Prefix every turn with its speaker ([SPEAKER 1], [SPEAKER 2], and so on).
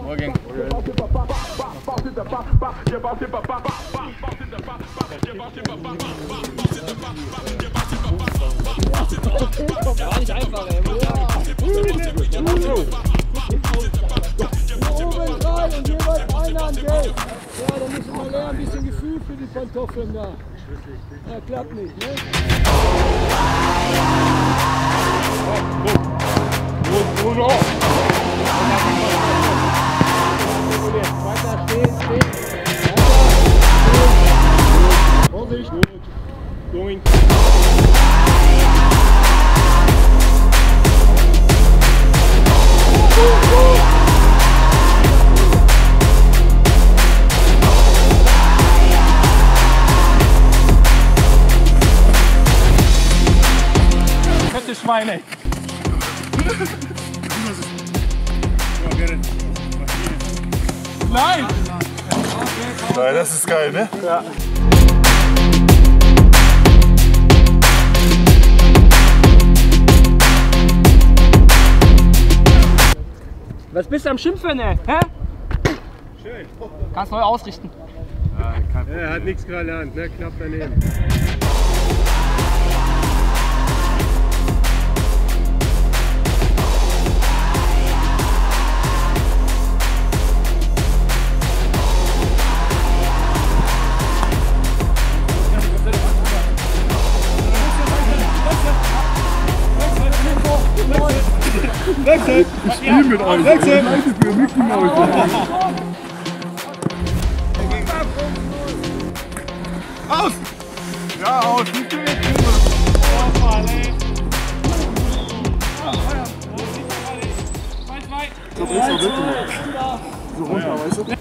[SPEAKER 1] Morgen. War nicht einfach, ey.
[SPEAKER 2] Oben drei und jeweils einer an Geld. Ja, da müssen wir lernen, ein bisschen Gefühl für die Pantoffeln da. Ja, klappt nicht, ne? Weiter stehen. Vorsicht. Going.
[SPEAKER 3] Fette Schweine. Nein!
[SPEAKER 4] Nein, das ist geil, ne?
[SPEAKER 3] Ja.
[SPEAKER 1] Was bist du am Schimpfen, ne? Hä?
[SPEAKER 3] Schön.
[SPEAKER 1] Kannst neu ausrichten.
[SPEAKER 3] Er hat nichts gelernt, ne? Knapp daneben.
[SPEAKER 4] Wechsel! Ich spiele mit euch! Wechsel! Für Mickey Mouse! Aus! Ja, aus! Nicht mehr jetzt! So runter, weißt du?